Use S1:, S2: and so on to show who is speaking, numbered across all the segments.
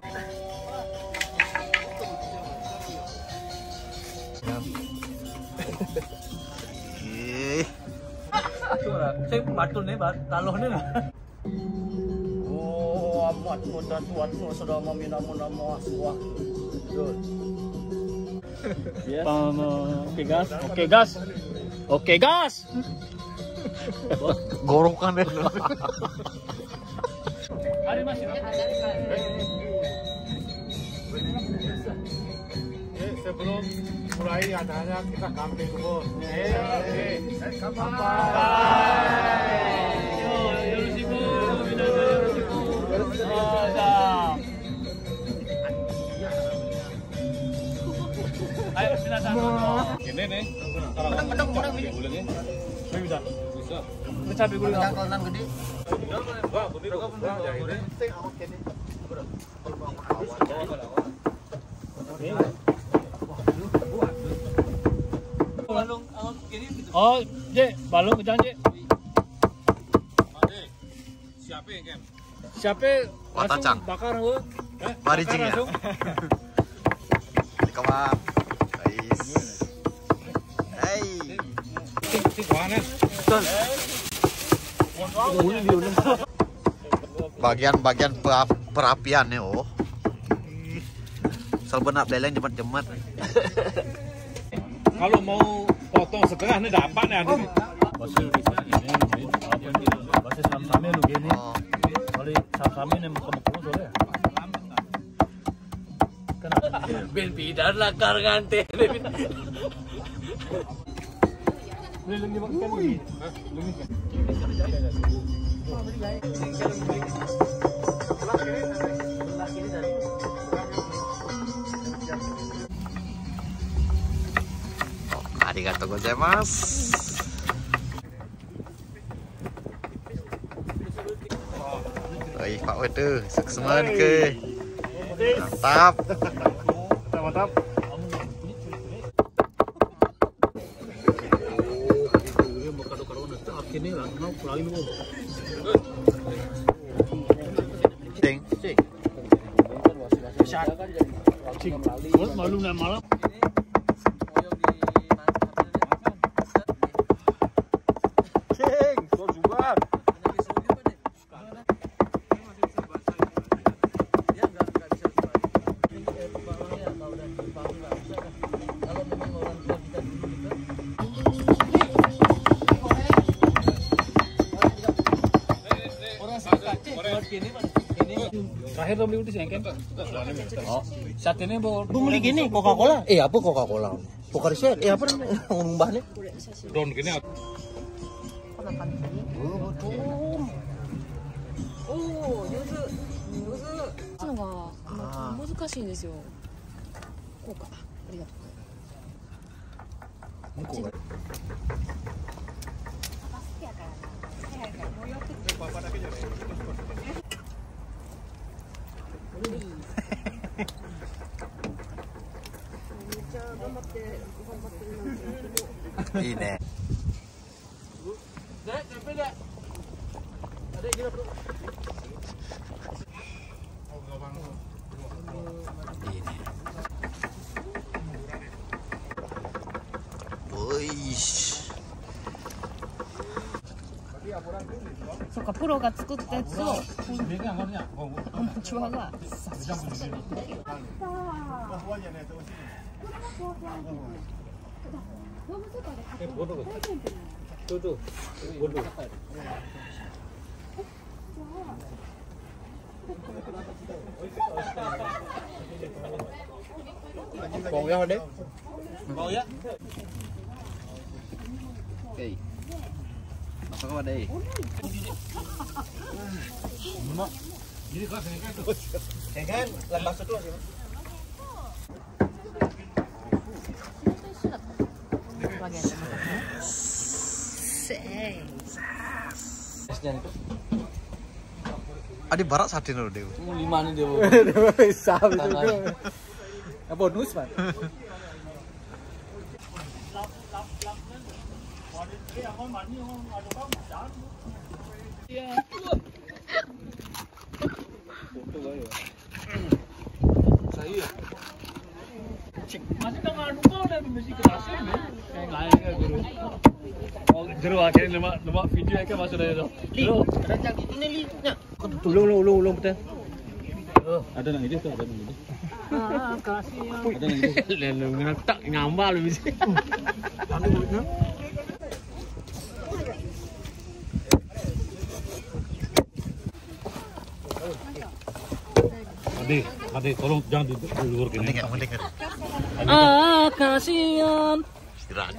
S1: Saya patun nih, taluh nih lah. Oh, amatmu dan tuanmu sudah meminamu nama sebuah. Oke gas, oke gas, oke gas.
S2: Gorokan deh.
S1: Hari masih.
S3: Sebelum mulai acaranya kita camping dulu.
S1: Ayo minasan.
S3: Ini nih.
S1: Menang ini. Bisa.
S3: Bisa.
S1: Ini cabai guling apa?
S4: Kolonan gede.
S3: Wah, bener kok.
S1: Balung oh, Je, balung ke jangan, Je.
S3: Siapa yang kan?
S1: Siapa?
S2: Watacang.
S1: Bakar lu.
S2: Mari cing ya. Di kamar. Guys. Hey. Bagian perapian nih, oh. Selbenak beleng jemat-jemat.
S3: Kalau mau potong setengah nih dapat nih ada.
S1: Basis sam-same lu gini. Kalau sam-same nih muka-muka soalnya. Ben pidar lakar ngante. Leleng di makan lagi.
S2: Arigatou gozaimasu. Oi, Pak Wedu, sukseman ke. Mantap.
S3: Mantap.
S2: Cing.
S1: Malu nih malam. Terakhir dong beli udis yang kan? Oh, saat ini mau
S4: Beli gini Coca-Cola. Apa Coca-Cola? Pokari set. Apa namanya? Ngembahnya?
S3: Don gini.
S5: おお、上手。のが難しいんですよ。こうか。ありがとう。
S2: いいね。いいね。おいし。
S5: そっか、プロが作ったやつをアマチュアが
S4: Còn nhau đấy.
S1: mau ya.
S2: Oke. Masuk apa deh?
S4: Kan lembah setu sih.
S2: Adi barat sadin loh Dew.
S1: 5 nih dia.
S4: Bisa itu. Bonus, Pak.
S1: Jeruk akhirnya lemak video kan masuk dari tu. Jeruk.
S4: Ulung betul.
S1: Ada nang ide tu, ada nang ide. Ada nang ide.
S3: Lalu tak ngambal lu bisa.
S1: Ade, tolong jangan di luar gini.
S2: Mendingan.
S1: Kasihan.
S2: Istirahat.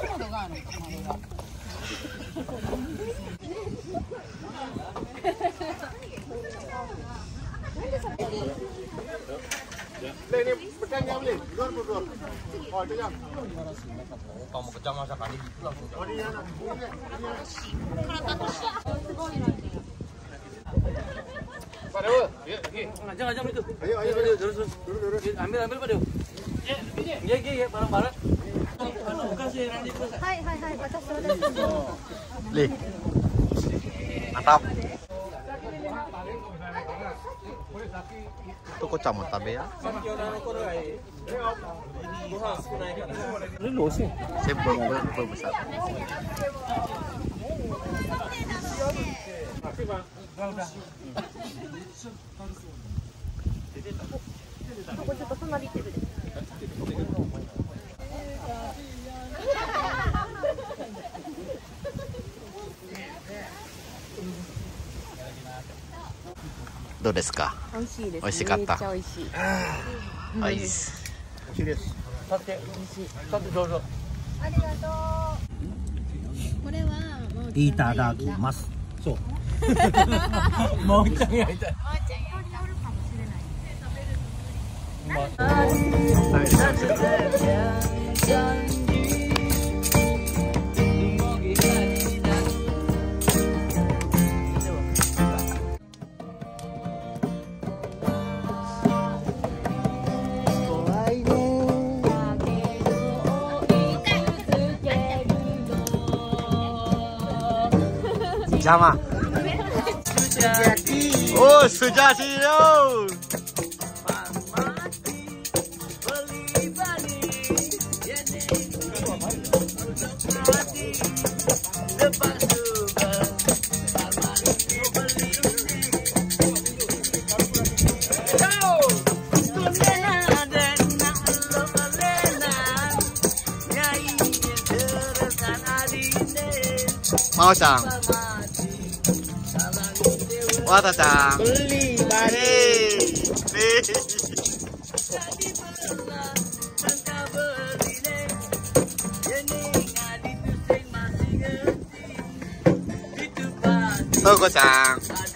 S3: Ini pedang yang beli. Dua. Oh, itu yang.
S2: Kamu kejam masa kali.
S3: Oh, dia anak. Pak Dewa, ya, lagi.
S1: Jangan itu.
S3: Ayo.
S1: Terus.
S3: Terus.
S1: Ambil Pak Dewa. Iya, barang-barang. Kasih Randy.
S5: Hai,
S2: Li. Mantap. Itu kok camut tabe ya?
S4: Ini luas sih.
S2: Saya belum besar. Do desu ka?
S5: 美味しいです。
S2: 美味しかった。
S5: めっちゃ美味しい。
S2: はいっす。
S4: 立ってどうぞ。
S5: ありがとう。これはもう
S4: いただきます。そう。もう一回やりたい。
S2: Sama. Oh, sujati yo. Mau Cang? Wata Cang? Beli. Toko Cang.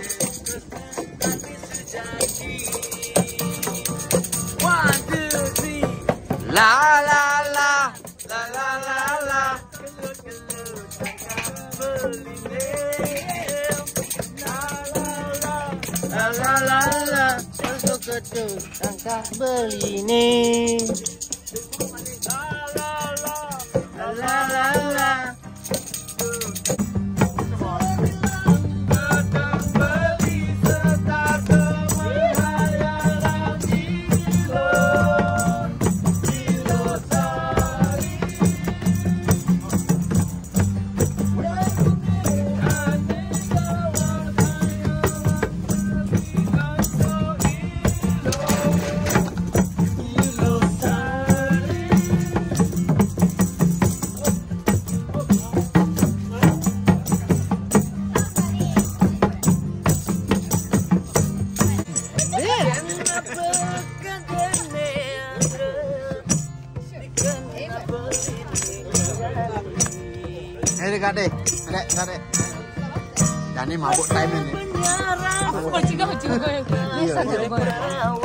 S2: La la la la la la la. La la la la, untuk ketul tangkah beli nih. La la la la. Adek. Jangan mabuk time ini.
S5: Aku juga. Iya.